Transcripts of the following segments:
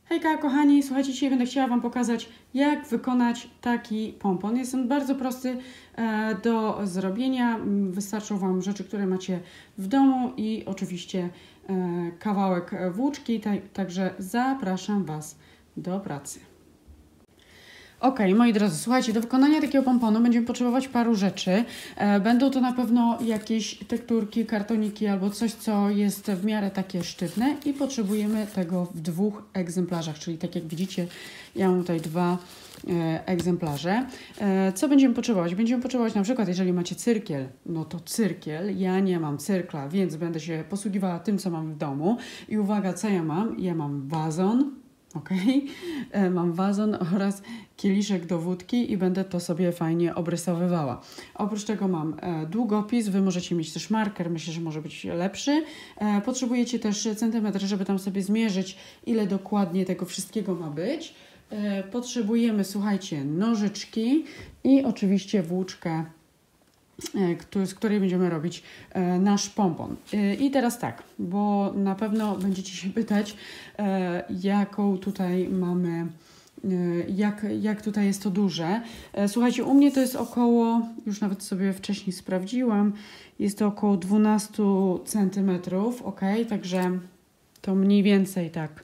Hejka kochani, słuchajcie, dzisiaj będę chciała Wam pokazać, jak wykonać taki pompon. Jest on bardzo prosty do zrobienia. Wystarczą Wam rzeczy, które macie w domu i oczywiście kawałek włóczki, także zapraszam Was do pracy. Ok, moi drodzy, słuchajcie, do wykonania takiego pomponu będziemy potrzebować paru rzeczy. Będą to na pewno jakieś tekturki, kartoniki albo coś, co jest w miarę takie sztywne i potrzebujemy tego w 2 egzemplarzach, czyli tak jak widzicie, ja mam tutaj 2 egzemplarze. Co będziemy potrzebować? Będziemy potrzebować na przykład, jeżeli macie cyrkiel, no to cyrkiel. Ja nie mam cyrkla, więc będę się posługiwała tym, co mam w domu. I uwaga, co ja mam? Ja mam wazon. Ok, mam wazon oraz kieliszek do wódki i będę to sobie fajnie obrysowywała. Oprócz tego mam długopis, Wy możecie mieć też marker, myślę, że może być lepszy. Potrzebujecie też centymetr, żeby tam sobie zmierzyć, ile dokładnie tego wszystkiego ma być. Potrzebujemy, słuchajcie, nożyczki i oczywiście włóczkę, z której będziemy robić nasz pompon. I teraz tak, bo na pewno będziecie się pytać, jaką tutaj mamy, jak tutaj jest to duże. Słuchajcie, u mnie to jest około, już nawet sobie wcześniej sprawdziłam, jest to około 12 cm, ok, także to mniej więcej tak.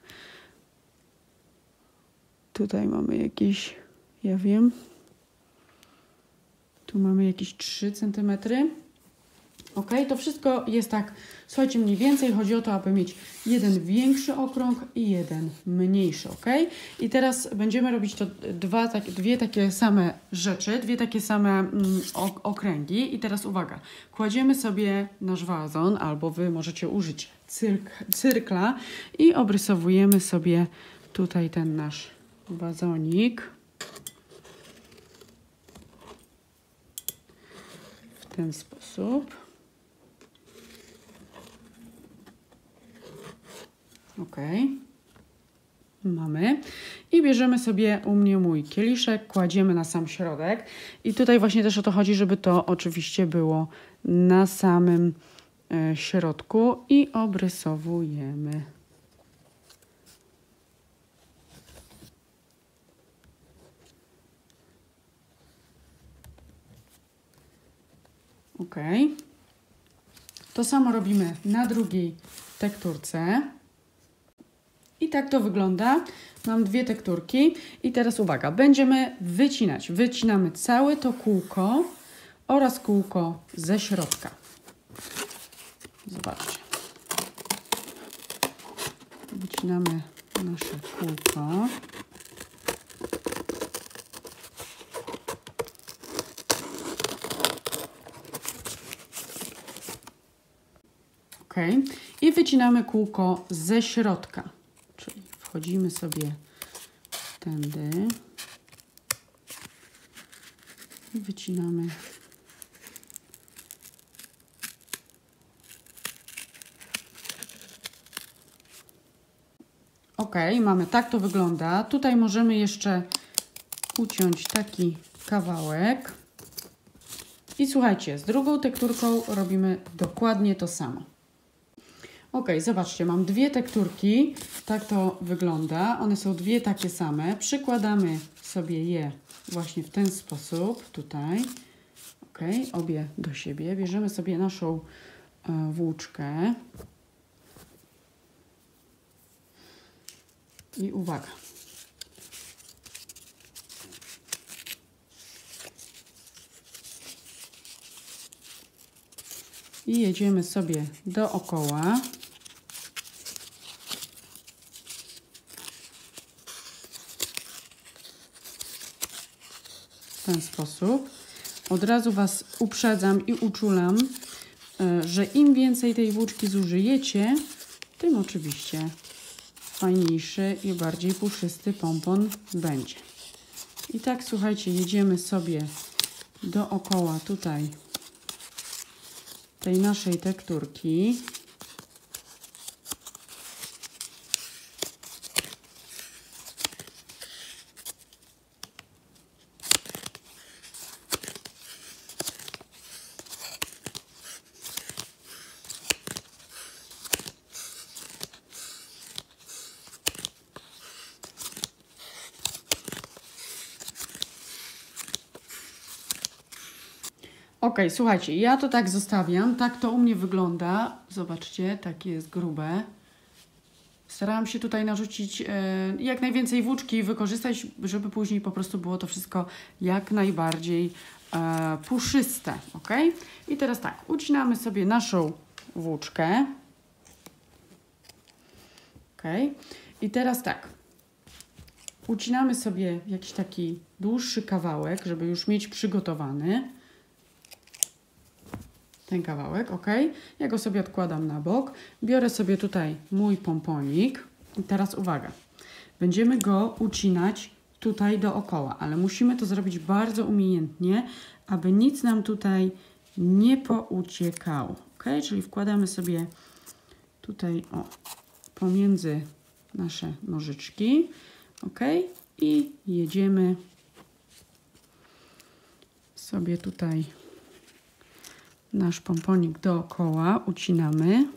Tutaj mamy jakieś, ja wiem, tu mamy jakieś 3 cm. Ok, to wszystko jest tak, słuchajcie, mniej więcej chodzi o to, aby mieć jeden większy okrąg i jeden mniejszy, ok? I teraz będziemy robić to dwie takie same rzeczy, dwie takie same okręgi. I teraz uwaga, kładziemy sobie nasz wazon, albo Wy możecie użyć cyrkla i obrysowujemy sobie tutaj ten nasz wazonik. W ten sposób. Ok. Mamy. I bierzemy sobie u mnie mój kieliszek, kładziemy na sam środek. I tutaj właśnie też o to chodzi, żeby to oczywiście było na samym środku i obrysowujemy. Ok. To samo robimy na drugiej tekturce. I tak to wygląda. Mam 2 tekturki. I teraz uwaga, będziemy wycinać. Wycinamy całe to kółko oraz kółko ze środka. Zobaczcie. Wycinamy nasze kółko. Ok. I wycinamy kółko ze środka. Czyli wchodzimy sobie tędy i wycinamy. Ok, mamy, tak to wygląda. Tutaj możemy jeszcze uciąć taki kawałek. I słuchajcie, z drugą tekturką robimy dokładnie to samo. Ok, zobaczcie, mam 2 tekturki, tak to wygląda, one są 2 takie same, przykładamy sobie je właśnie w ten sposób, tutaj, ok, obie do siebie, bierzemy sobie naszą włóczkę i uwaga. I jedziemy sobie dookoła. W ten sposób. Od razu Was uprzedzam i uczulam, że im więcej tej włóczki zużyjecie, tym oczywiście fajniejszy i bardziej puszysty pompon będzie. I tak, słuchajcie, jedziemy sobie dookoła tutaj tej naszej tekturki. Ok, słuchajcie, ja to tak zostawiam, tak to u mnie wygląda. Zobaczcie, takie jest grube. Starałam się tutaj narzucić jak najwięcej włóczki i wykorzystać, żeby później po prostu było to wszystko jak najbardziej puszyste, ok? I teraz tak, ucinamy sobie naszą włóczkę. Ok, i teraz tak, ucinamy sobie jakiś taki dłuższy kawałek, żeby już mieć przygotowany. Ten kawałek, ok? Ja go sobie odkładam na bok. Biorę sobie tutaj mój pomponik. I teraz uwaga. Będziemy go ucinać tutaj dookoła, ale musimy to zrobić bardzo umiejętnie, aby nic nam tutaj nie pouciekało, ok? Czyli wkładamy sobie tutaj pomiędzy nasze nożyczki, ok? I jedziemy sobie tutaj nasz pomponik dookoła, ucinamy.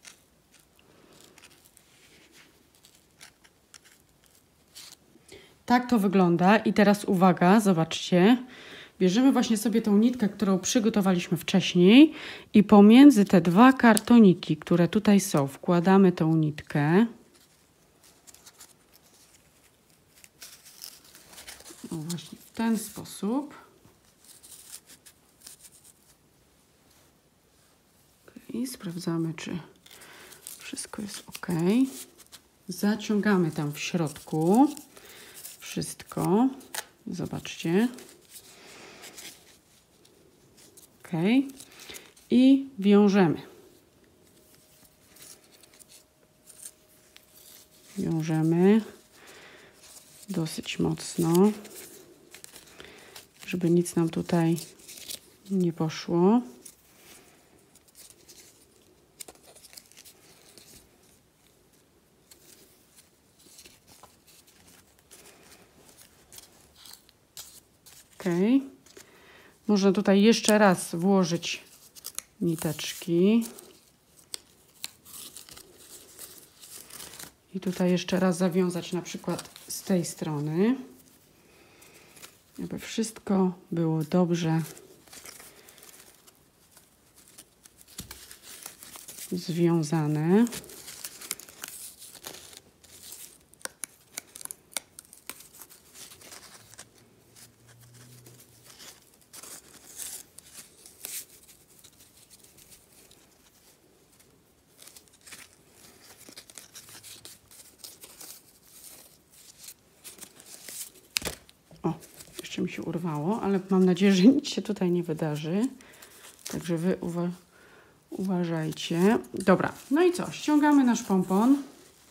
Tak to wygląda i teraz uwaga, zobaczcie. Bierzemy właśnie sobie tą nitkę, którą przygotowaliśmy wcześniej i pomiędzy te dwa kartoniki, które tutaj są, wkładamy tą nitkę. O, właśnie w ten sposób. I sprawdzamy, czy wszystko jest ok. Zaciągamy tam w środku wszystko. Zobaczcie. Ok. I wiążemy. Wiążemy dosyć mocno, żeby nic nam tutaj nie poszło. Ok. Można tutaj jeszcze raz włożyć niteczki. I tutaj jeszcze raz zawiązać na przykład z tej strony. Aby wszystko było dobrze związane. O, jeszcze mi się urwało, ale mam nadzieję, że nic się tutaj nie wydarzy. Także wy uważajcie. Dobra, no i co? Ściągamy nasz pompon.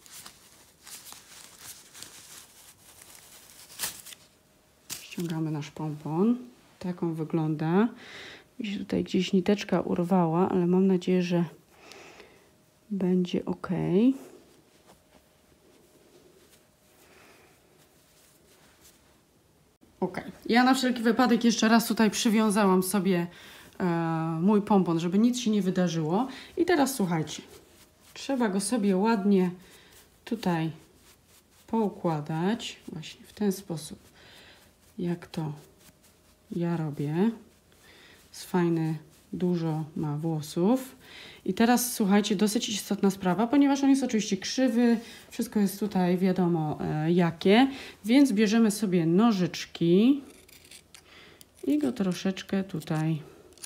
Ściągamy nasz pompon. Tak on wygląda. Mi się tutaj gdzieś niteczka urwała, ale mam nadzieję, że będzie ok. Ok. Ja na wszelki wypadek jeszcze raz tutaj przywiązałam sobie mój pompon, żeby nic się nie wydarzyło. I teraz słuchajcie. Trzeba go sobie ładnie tutaj poukładać. Właśnie w ten sposób, jak to ja robię. Jest fajny, dużo ma włosów. I teraz słuchajcie, dosyć istotna sprawa, ponieważ on jest oczywiście krzywy, wszystko jest tutaj wiadomo jakie, więc bierzemy sobie nożyczki i go troszeczkę tutaj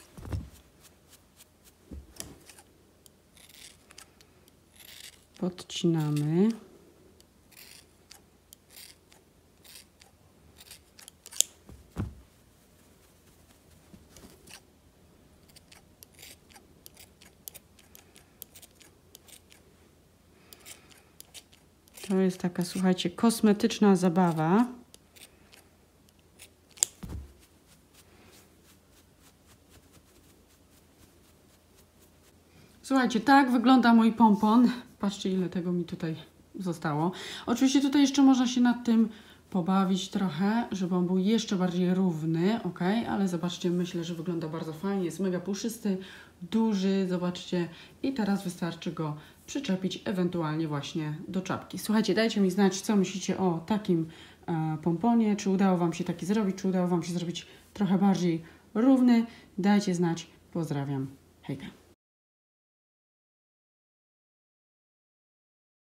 podcinamy. To jest taka, słuchajcie, kosmetyczna zabawa. Słuchajcie, tak wygląda mój pompon. Patrzcie, ile tego mi tutaj zostało. Oczywiście tutaj jeszcze można się nad tym pobawić trochę, żeby on był jeszcze bardziej równy, ok? Ale zobaczcie, myślę, że wygląda bardzo fajnie. Jest mega puszysty, duży, zobaczcie. I teraz wystarczy go przyczepić ewentualnie właśnie do czapki. Słuchajcie, dajcie mi znać, co myślicie o takim pomponie. Czy udało Wam się taki zrobić, czy udało Wam się zrobić trochę bardziej równy, dajcie znać. Pozdrawiam. Hejka.